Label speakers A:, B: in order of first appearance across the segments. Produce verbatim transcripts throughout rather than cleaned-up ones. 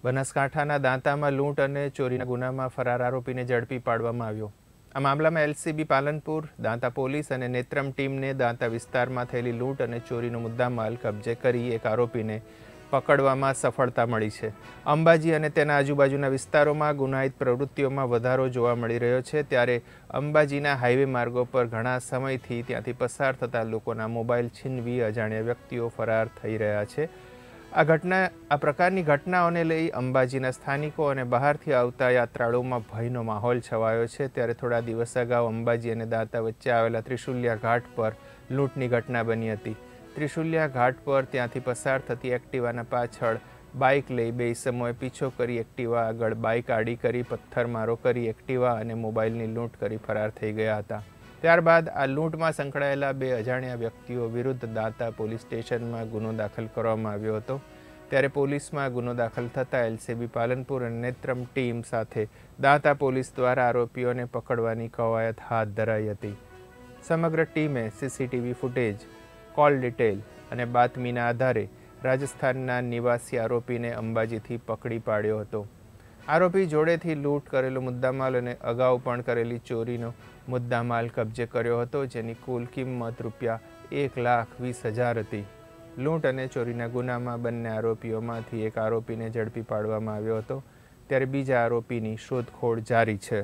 A: બનાસકાંઠાના દાંતામાં લૂંટ અને ચોરીના ગુનામાં ફરાર આરોપીને ઝડપી પાડવામાં આવ્યો। આ મામલામાં એલસીબી પાલનપુર, દાંતા પોલીસ અને નેત્રમ ટીમને દાંતા વિસ્તારમાં થયેલી લૂંટ અને ચોરીનો મુદ્દામાલ કબજે કરી એક આરોપીને પકડવામાં સફળતા મળી છે। અંબાજી અને તેના આજુબાજુના વિસ્તારોમાં ગુનાહિત પ્રવૃત્તિઓમાં વધારો જોવા મળી રહ્યો છે, ત્યારે અંબાજીના હાઈવે માર્ગો પર ઘણા સમયથી ત્યાંથી પસાર થતા લોકોના મોબાઈલ છીનવી અજાણ્યા વ્યક્તિઓ ફરાર થઈ રહ્યા છે। આ ઘટના આ પ્રકારની ઘટનાઓને લઈ અંબાજીના સ્થાનિકો અને બહારથી આવતા યાત્રાળુઓમાં ભયનો માહોલ છવાયો છે। ત્યારે થોડા દિવસ અગાઉ અંબાજી અને દાંતા વચ્ચે આવેલા ત્રિશુલિયા ઘાટ પર લૂંટની ઘટના બની હતી। ત્રિશુલિયા ઘાટ પર ત્યાંથી પસાર થતી એક્ટિવાના પાછળ બાઇક લઈ બે ઇસમોએ પીછો કરી એક્ટિવા આગળ બાઇક આડી કરી પથ્થરમારો કરી એક્ટિવા અને મોબાઈલની લૂંટ કરી ફરાર થઈ ગયા હતા। ત્યારબાદ આ લૂંટમાં સંકળાયેલા બે અજાણ્યા વ્યક્તિઓ વિરુદ્ધ દાંતા પોલીસ સ્ટેશનમાં ગુનો દાખલ કરવામાં આવ્યો હતો। ત્યારે પોલીસમાં ગુનો દાખલ થતાં એલસીબી પાલનપુર અને નેત્રમ ટીમ સાથે દાંતા પોલીસ દ્વારા આરોપીઓને પકડવાની કવાયત હાથ ધરાઈ હતી। સમગ્ર ટીમે સીસીટીવી ફૂટેજ, કોલ ડિટેલ અને બાતમીના આધારે રાજસ્થાનના નિવાસી આરોપીને અંબાજીથી પકડી પાડ્યો હતો। આરોપી જોડેથી લૂંટ કરેલો મુદ્દામાલ અને અગાઉ પણ કરેલી ચોરીનો મુદ્દામાલ કબજે કર્યો હતો, જેની કુલ કિંમત રૂપિયા એક લાખ વીસ હજાર હતી। લૂંટ અને ચોરીના ગુનામાં બંને આરોપીઓમાંથી એક આરોપીને ઝડપી પાડવામાં આવ્યો હતો, ત્યારે બીજા આરોપીની શોધખોળ જારી છે।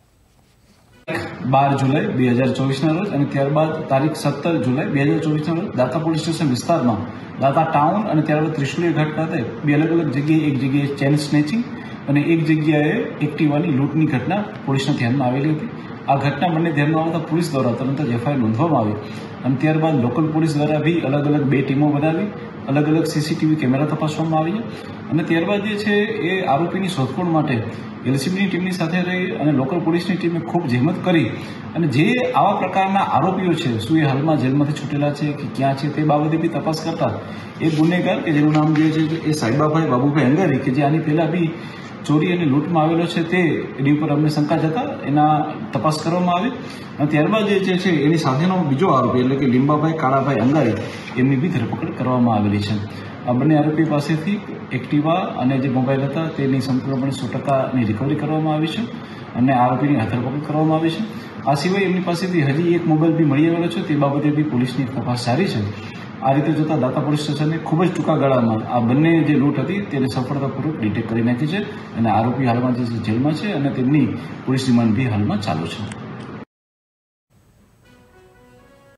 B: બાર જુલાઈ બે હજાર ચોવીસના રોજ અને ત્યારબાદ તારીખ સત્તર જુલાઈ બે હજાર ચોવીસના રોજ દાંતા પોલીસ સ્ટેશન વિસ્તારમાં દાંતા ટાઉન અને ત્યારબાદ ત્રિશુલિયા ઘાટ ખાતે બે અલગ અલગ જગ્યાએ એક જગ્યાએ ચેન સ્નેચિંગ અને એક જગ્યાએ એક્ટિવાની લૂંટની ઘટના પોલીસના ધ્યાનમાં આવેલી હતી। આ ઘટના બંને ધ્યાનમાં આવતા પોલીસ દ્વારા તરત જ એફઆઈઆર નોંધવામાં આવી અને ત્યારબાદ લોકલ પોલીસ દ્વારા બી અલગ અલગ બે ટીમો બનાવી અલગ અલગ સીસીટીવી કેમેરા તપાસવામાં આવી અને ત્યારબાદ જે છે એ આરોપીની શોધખોળ માટે એલસીબીની ટીમની સાથે રહી અને લોકલ પોલીસની ટીમે ખૂબ જહેમત કરી અને જે આવા પ્રકારના આરોપીઓ છે શું એ હાલમાં જેલમાંથી છૂટેલા છે કે ક્યાં છે તે બાબતે બી તપાસ કરતા એ ગુનેગાર કે જેનું નામ જે છે એ સાહેબાભાઈ બાબુભાઈ અંગારી કે જે આની પહેલા બી ચોરી અને લૂંટમાં આવેલો છે તે એની ઉપર અમને શંકા જતા એના તપાસ કરવામાં આવી અને ત્યારબાદ જે છે એની સાથેનો બીજો આરોપી એટલે કે લીંબાભાઈ કાળાભાઈ અંગારી એમની બી ધરપકડ કરવામાં આવેલી છે। આ બંને આરોપી પાસેથી એક્ટિવા અને જે મોબાઈલ હતા તેની સંપૂર્ણપણે સો ટકાની રિકવરી કરવામાં આવી છે અને આરોપીની ધરપકડ કરવામાં આવી છે। આ સિવાય એમની પાસેથી હજી એક મોબાઈલ બી મળી આવેલો છે, તે બાબતે બી પોલીસની તપાસ જારી છે। આ રીતે જોતા દાંતા પોલીસ સ્ટેશને ખૂબ જ ટૂંકા ગાળામાં આ બંને જે લૂંટ હતી તેને સફળતાપૂર્વક ડિટેક્ટ કરી નાખી છે અને આરોપી હાલમાં જે જેલમાં છે અને તેમની પોલીસ રિમાન્ડ બી હાલમાં ચાલુ છે।